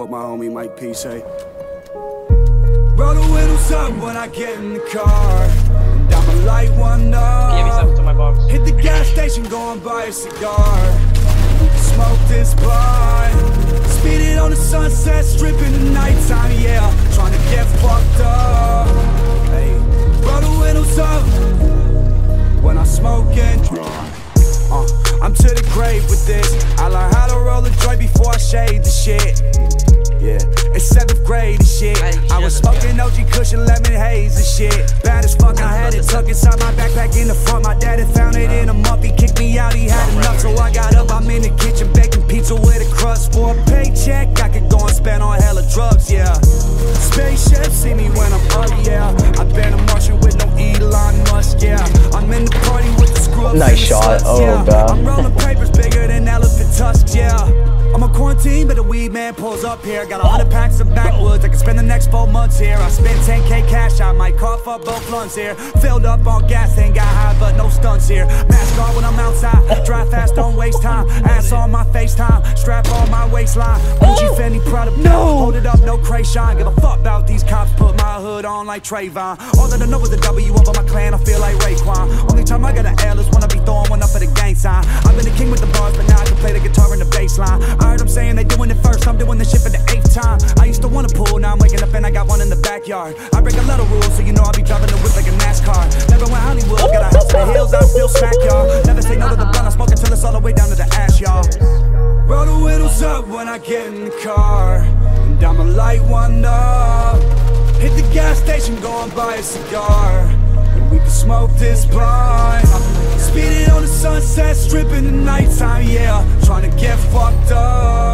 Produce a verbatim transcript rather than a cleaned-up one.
what my homie Mike P say. Roll the windows up when I get in the car, and I'ma light one up. Give me something to my box. Hit the gas station, go and buy a cigar. Smoke this blunt, speed it on the Sunset Strip in the nighttime, yeah. Tryna get fucked up. Hey, roll the windows up when I smoke and drive. Uh, I'm to the grave with this. I learned how to roll a joint before I shade the shit. Yeah, it's seventh grade and shit. I was smoking O G Cushion lemon haze and shit. Bad as fuck, I had it tucked inside my backpack in the front. My daddy found it in a month, he kicked me out, he had enough. So I got up, I'm in the kitchen baking pizza with a crust. For a paycheck, I could go and spend on hella drugs, yeah. Spaceship, see me when I'm up, yeah. I've been a Martian with no Elon Musk, yeah. I'm in the party with the screw ups. Nice shot, oh yeah. god. I'm rolling papers bigger than elephant tusks, yeah. I'm on quarantine, but the weed man pulls up here. Got a hundred packs of backwoods, I can spend the next four months here. I spent ten K cash, I might cough up both lungs here. Filled up on gas, ain't got high, but no stunts here. Mask on when I'm outside, drive fast, don't waste time. Ass on my FaceTime, strap on my waistline. Gucci, Fendi, Prada, no. Hold it up, no Krayshawn. Give a fuck about these cops, put my hood on like Trayvon. All that I know is the W up on my clan, I feel like Raekwon. Only time I got an L is when I be throwing one up for the gang sign. I've been the king with the bars, but now I can play the guitar and the bass line. I heard them saying they doing it first, I'm doing this shit for the eighth time. I used to wanna pool, now I'm waking up and I got one in the backyard. I break a lot of rules, so you know I be driving the whip like a NASCAR. Never went Hollywood, got a house in the hills, I still smack y'all. Never say no to the blunt, I smoke until it's all the way down to the ash, y'all. Roll the windows up when I get in the car, and I'ma light one up. Hit the gas station, go and buy a cigar, and we can smoke this blunt. Speed it on the Sunset Strip in the nighttime, yeah. Tryna get fucked up.